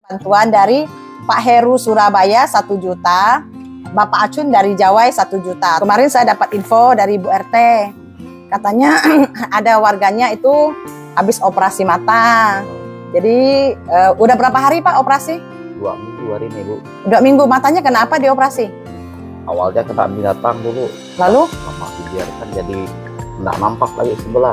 Bantuan dari Pak Heru Surabaya 1 juta, Bapak Acun dari Jawai 1 juta. Kemarin saya dapat info dari Bu RT, katanya ada warganya itu habis operasi mata. Jadi udah berapa hari Pak operasi? 2 minggu hari ini Bu. 2 minggu. Matanya kenapa dioperasi? Awalnya kena binatang dulu. Lalu? Lama dibiarkan jadi nggak nampak lagi sebelah.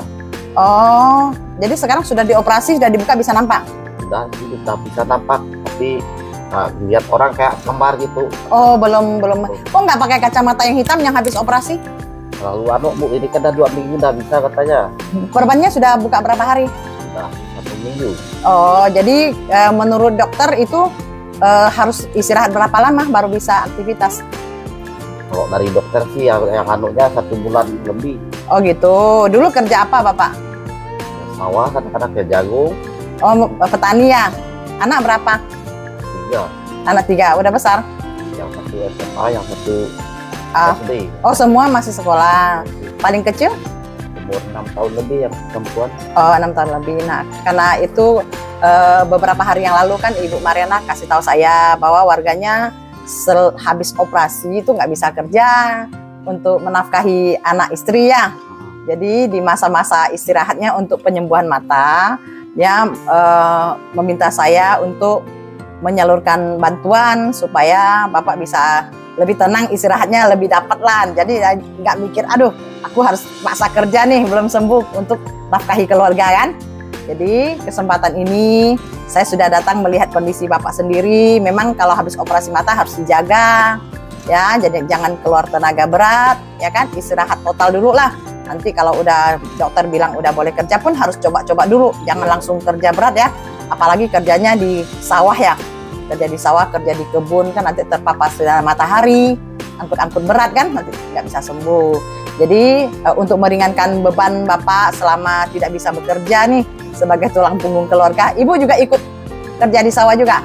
Oh, jadi sekarang sudah dioperasi, sudah dibuka bisa nampak? Sudah bisa nampak, tapi lihat orang kayak kembar gitu. Oh, belum. Kok nggak pakai kacamata yang hitam yang habis operasi? Lalu Bu, ini kan 2 minggu udah bisa katanya. Korbannya sudah buka berapa hari? Sudah 1 minggu. Oh, jadi menurut dokter itu harus istirahat berapa lama baru bisa aktivitas? Kalau dari dokter sih yang anunya 1 bulan lebih. Oh gitu. Dulu kerja apa Bapak? Sawah, kadang-kadang ke jagung. Oh, petani ya. Anak berapa? 3. Anak 3. Udah besar? Yang 1 SMA, yang 1 SD. Oh, semua masih sekolah. Paling kecil? Umur 6 tahun lebih yang perempuan. Oh, 6 tahun lebih. Nah, karena itu beberapa hari yang lalu kan Ibu Mariana kasih tahu saya bahwa warganya habis operasi itu nggak bisa kerja untuk menafkahi anak istri ya. Jadi di masa-masa istirahatnya untuk penyembuhan mata, ya meminta saya untuk menyalurkan bantuan supaya Bapak bisa lebih tenang istirahatnya, lebih dapat lah. Jadi nggak mikir, aduh aku harus paksa kerja nih belum sembuh untuk nafkahi keluarga kan. Jadi kesempatan ini saya sudah datang melihat kondisi Bapak sendiri. Memang kalau habis operasi mata harus dijaga ya, jadi jangan keluar tenaga berat ya kan, istirahat total dulu lah. Nanti kalau udah dokter bilang udah boleh kerja pun harus coba-coba dulu, jangan langsung kerja berat ya. Apalagi kerjanya di sawah ya, kerja di sawah, kerja di kebun kan nanti terpapar sinar matahari, angkut-angkut berat kan nanti nggak bisa sembuh. Jadi untuk meringankan beban Bapak selama tidak bisa bekerja nih sebagai tulang punggung keluarga, Ibu juga ikut kerja di sawah juga,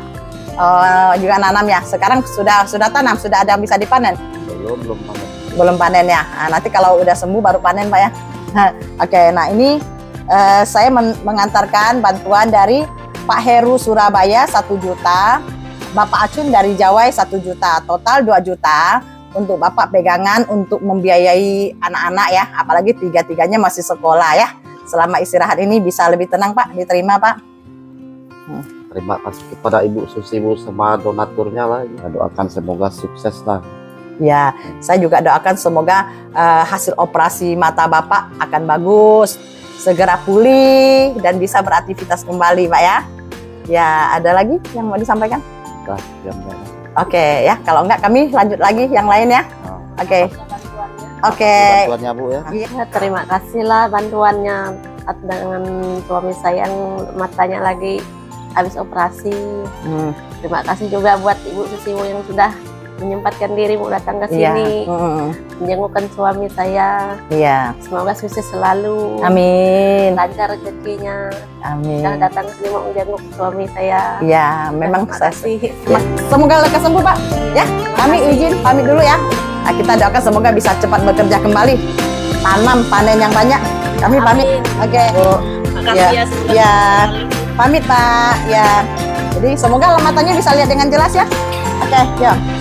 juga nanam ya. Sekarang sudah tanam, sudah ada yang bisa dipanen? Belum panen. Belum panen ya. Nah, nanti kalau udah sembuh baru panen Pak ya. Oke, nah ini saya mengantarkan bantuan dari Pak Heru Surabaya 1 juta, Bapak Acun dari Jawai 1 juta, total 2 juta untuk Bapak pegangan untuk membiayai anak-anak ya, apalagi 3-tiganya masih sekolah ya. Selama istirahat ini bisa lebih tenang Pak, diterima Pak. Terima kasih kepada Ibu Susibu sama donaturnya lah. Doakan semoga sukses lah. Ya, saya juga doakan semoga hasil operasi mata Bapak akan bagus, segera pulih dan bisa beraktivitas kembali Pak ya. Ya, ada lagi yang mau disampaikan? Nah, Oke ya, kalau enggak kami lanjut lagi yang lain ya. Oke. Bantuannya Bu ya. Iya, terima kasih lah bantuannya dengan suami saya yang matanya lagi habis operasi. Terima kasih juga buat Ibu Susiwo yang sudah menyempatkan diri mau datang ke sini, menjengukkan suami saya. Iya. Semoga sukses selalu. Amin. Lancar rezekinya. Amin. Sudah datang ke sini mau menjenguk suami saya. Iya, memang saya sih. Semoga lekas sembuh Pak. Ya, kami izin pamit dulu ya. Nah, kita doakan semoga bisa cepat bekerja kembali. Tanam panen yang banyak. Kami pamit. Oke. Makasih ya. Ya. Pamit Pak. Ya. Jadi semoga matanya bisa lihat dengan jelas ya. Oke, ya.